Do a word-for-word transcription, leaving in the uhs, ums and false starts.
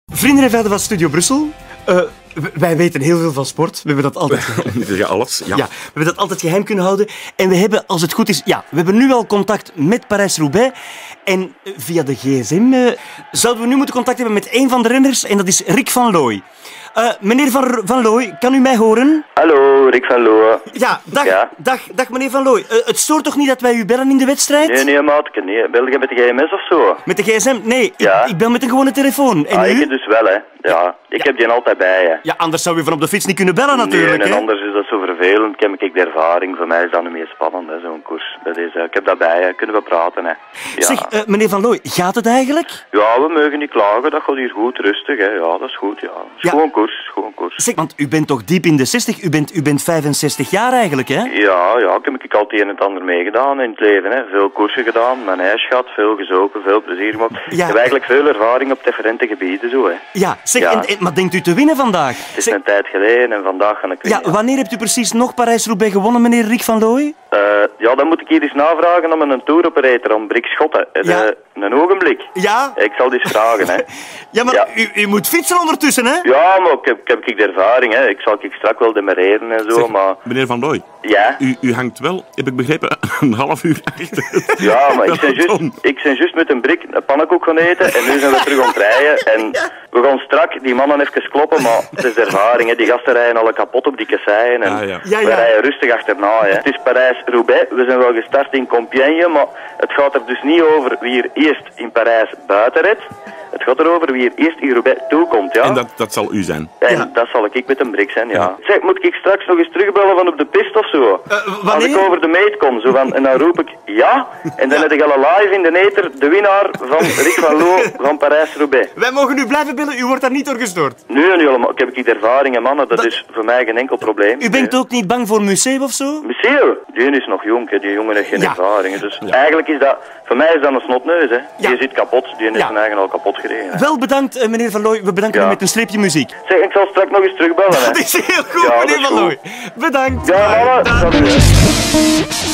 Vrienden en vijanden van Studio Brussel, uh, wij weten heel veel van sport. We hebben dat altijd geheim. Ja, alles. Ja. Ja, we hebben dat altijd geheim kunnen houden. En we hebben, als het goed is, ja, we hebben nu al contact met Parijs-Roubaix. En via de gsm uh, zouden we nu moeten contact hebben met een van de renners. En dat is Rick van Looy. Uh, meneer Van, van Looy, kan u mij horen? Hallo, Rick van Looy. Ja, dag, ja. dag, dag meneer Van Looy. Uh, het stoort toch niet dat wij u bellen in de wedstrijd? Nee, nee, maatje, nee. Bel je met de gsm of zo? Met de gsm? Nee, ja. ik, ik bel met een gewone telefoon. En ah, u? ik dus wel, hè. Ja, ik ja. heb die altijd bij, hè. Ja, anders zou u van op de fiets niet kunnen bellen natuurlijk, nee, en hè? anders is dat zo vervelend. Ik heb ik de ervaring. Voor mij is dat nu meer spannend, hè, zo'n koers. Dat is, uh, ik heb dat bij, hè. Kunnen we praten, hè. Ja. Zeg, uh, meneer Van Looy, gaat het eigenlijk? Ja, we mogen niet klagen. Dat gaat hier goed, rustig, hè. Ja, dat is goed, ja. Het is ja. gewoon koers, gewoon koers. Zeg, want u bent toch diep in de zestig? U bent, u bent vijfenzestig jaar eigenlijk, hè? Ja, ja, ik heb ik al het een en het ander meegedaan in het leven, hè. Veel koersen gedaan, mijn ijs gehad, veel gezopen, veel plezier gehad. Ja. Ik heb eigenlijk veel ervaring op differente gebieden, zo, hè. Ja, zeg, ja. En, en, maar denkt u te winnen vandaag? Het is zeg, een tijd geleden en vandaag ga ik winnen. Ja, wanneer hebt u precies nog Parijs-Roubaix gewonnen, meneer Rick van Looy? Uh, ja, dan moet ik hier eens navragen aan een tour-operator, aan Brik Schotten. Ja. Uh, een ogenblik. Ja? Ik zal die eens vragen, hè. Ja, maar ja. U, u moet fietsen ondertussen, hè? Ja, maar ik heb, ik heb ik de ervaring, hè. Ik zal ik straks wel demereren en zo, zeg, maar... Meneer Van Looy. Ja? U, u hangt wel, heb ik begrepen, een half uur achter. Ja, maar ik ben juist, ik ben juist met een Brik een pannenkoek gaan eten en nu zijn we terug aan het rijden. En we gaan strak die mannen even kloppen, maar het is de ervaring, hè. Die gasten rijden alle kapot op die kasseien en ah, ja. Ja, ja. we rijden rustig achterna, hè. Het is Parijs-Roubaix, we zijn wel gestart in Compiègne, maar het gaat er dus niet over wie er eerst in Parijs buiten redt. Het gaat erover wie er eerst in Roubaix toekomt, ja. En dat, dat zal u zijn. En ja. dat zal ik met een Brik zijn, ja. ja. Zeg, moet ik straks nog eens terugbellen van op de pist of zo? Uh, Als ik over de meet kom, zo van, en dan roep ik ja, en dan ja. heb ik al live in de ether de winnaar van Rick van Looy van Parijs-Roubaix. Wij mogen u blijven bellen, u wordt daar niet door gestoord. Nee, nee, helemaal. Ik heb ik de ervaring, mannen, dat, dat is voor mij geen enkel probleem. U bent nee. ook niet bang voor Museeuw of zo? Museeuw? Die is nog jong, hè. Die jongen heeft geen ja. ervaring. Dus ja. eigenlijk is dat, voor mij is dat een snotneus, hè. Ja. Die zit kapot, die is ja. zijn eigen al kapot gereden. Hè. Wel bedankt, meneer Van Looy. We bedanken ja. u met een streepje muziek. Zeg, ik zal straks nog eens terugbellen, hè. Dat is heel goed, ja, meneer Van Looy. Bedankt. Ja, mannen.